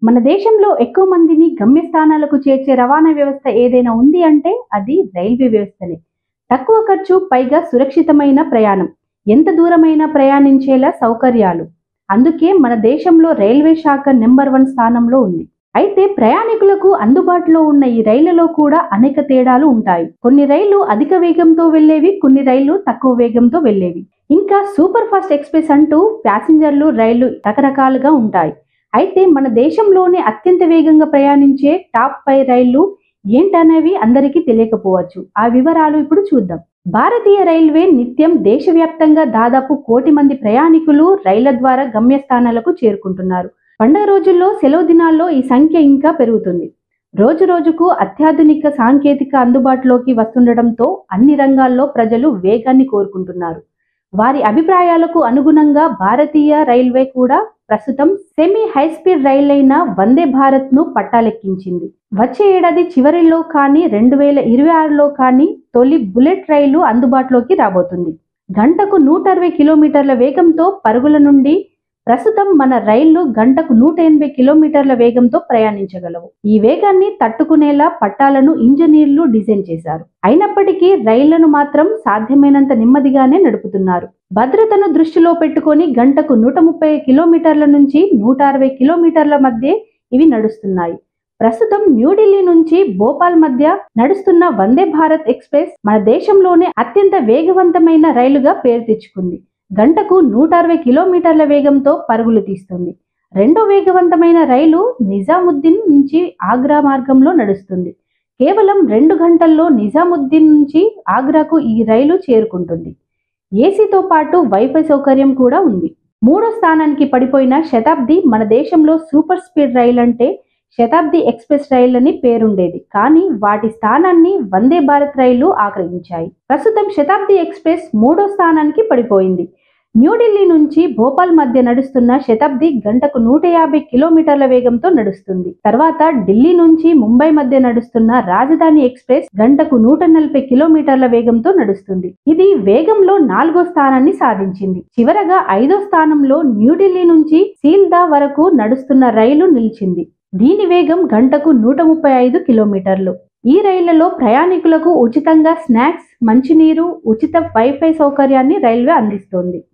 మన దేశంలో ఎక్కువ మందిని గమ్యస్థానాలకు చేర్చే రవాణా వ్యవస్థ ఏదైనా ఉంది అంటే అది రైల్వే వ్యవస్థనే. తక్కువ ఖర్చు, పైగా సురక్షితమైన ప్రయాణం, ఎంత దూరమైనా ప్రయాణించేలా సౌకర్యాలు. అందుకే మన దేశంలో రైల్వే శాఖ నెంబర్ 1 స్థానంలో ఉంది. అయితే ప్రయాణికులకు అందుబాటులో ఉన్న ఈ రైళ్లలో కూడా అనేక తేడాలు ఉంటాయి. కొన్ని రైళ్లు అధిక వేగంతో వెళ్లేవి, కొన్ని రైళ్లు తక్కువ వేగంతో వెళ్లేవి. ఇంకా సూపర్ ఫాస్ట్ ఎక్స్ప్రెస్ అంటూ ప్యాసింజర్లు రైళ్లు రకరకాలుగా ఉంటాయి. అయితే మన దేశంలోనే అత్యంత వేగంగా ప్రయాణించే టాప్ 5 రైళ్లు ఏంటనేవి అందరికీ తెలియకపోవచ్చు. ఆ వివరాలు ఇప్పుడు చూద్దాం. భారతీయ రైల్వే నిత్యం దేశవ్యాప్తంగా దాదాపు 1 కోటి మంది ప్రయాణికులు రైళ్ల ద్వారా గమ్యస్థానాలకు చేరుకుంటున్నారు. పండుగ రోజుల్లో, సెలవు దినాల్లో ఈ సంఖ్య ఇంకా పెరుగుతుంది. రోజు రోజుకు అత్యాధునిక సాంకేతిక అందుబాటులోకి వస్తుండటంతో అన్ని రంగాల్లో ప్రజలు వేగాన్ని కోరుకుంటున్నారు. వారి అభిప్రాయాలకు అనుగుణంగా భారతీయ రైల్వే కూడా ప్రస్తుతం సెమీ హైస్పీడ్ రైళ్లైన వందే భారత్ ను పట్టాలెక్కించింది. వచ్చే ఏడాది చివరిలో కానీ 2026లో కానీ తొలి బుల్లెట్ రైలు అందుబాటులోకి రాబోతుంది. గంటకు 160 కిలోమీటర్ల వేగంతో పరుగుల నుండి ప్రస్తుతం మన రైళ్లు గంటకు 180 కిలోమీటర్ల వేగంతో ప్రయాణించగలవు. ఈ వేగాన్ని తట్టుకునేలా పట్టాలను ఇంజనీర్లు డిజైన్ చేశారు. అయినప్పటికీ రైళ్లను మాత్రం సాధ్యమైనంత నెమ్మదిగానే నడుపుతున్నారు. భద్రతను దృష్టిలో పెట్టుకొని గంటకు 130 కిలోమీటర్ల నుంచి 160 కిలోమీటర్ల మధ్య ఇవి నడుస్తున్నాయి. ప్రస్తుతం న్యూఢిల్లీ నుంచి భోపాల్ మధ్య నడుస్తున్న వందే భారత్ ఎక్స్ప్రెస్ మన దేశంలోనే అత్యంత వేగవంతమైన రైలుగా పేరు తెచ్చుకుంది. గంటకు 160 కిలోమీటర్ల వేగంతో పరుగులు తీస్తుంది. రెండో వేగవంతమైన రైలు నిజాముద్దీన్ నుంచి ఆగ్రా మార్గంలో నడుస్తుంది. కేవలం 2 గంటల్లో నిజాముద్దీన్ నుంచి ఆగ్రాకు ఈ రైలు చేరుకుంటుంది. ఏసీతో పాటు వైఫై సౌకర్యం కూడా ఉంది. 3వ స్థానానికి పడిపోయిన శతాబ్ది మన దేశంలో సూపర్ స్పీడ్ రైలు అంటే శతాబ్ది ఎక్స్ప్రెస్ రైళ్లని పేరుండేది. కానీ వాటి స్థానాన్ని వందే భారత్ రైళ్లు ఆక్రమించాయి. ప్రస్తుతం శతాబ్ది ఎక్స్ప్రెస్ 3వ స్థానానికి పడిపోయింది. న్యూఢిల్లీ నుంచి భోపాల్ మధ్య నడుస్తున్న శతాబ్ది గంటకు 150 కిలోమీటర్ల వేగంతో నడుస్తుంది. తర్వాత ఢిల్లీ నుంచి ముంబై మధ్య నడుస్తున్న రాజధాని ఎక్స్ప్రెస్ గంటకు 140 కిలోమీటర్ల వేగంతో నడుస్తుంది. ఇది వేగంలో 4వ స్థానాన్ని సాధించింది. చివరగా 5వ స్థానంలో న్యూఢిల్లీ నుంచి సీల్దా వరకు నడుస్తున్న రైలు నిలిచింది. దీని వేగం గంటకు 135 కిలోమీటర్లు. ఈ రైళ్లలో ప్రయాణికులకు ఉచితంగా స్నాక్స్, మంచినీరు, ఉచిత వైఫై సౌకర్యాన్ని రైల్వే అందిస్తోంది.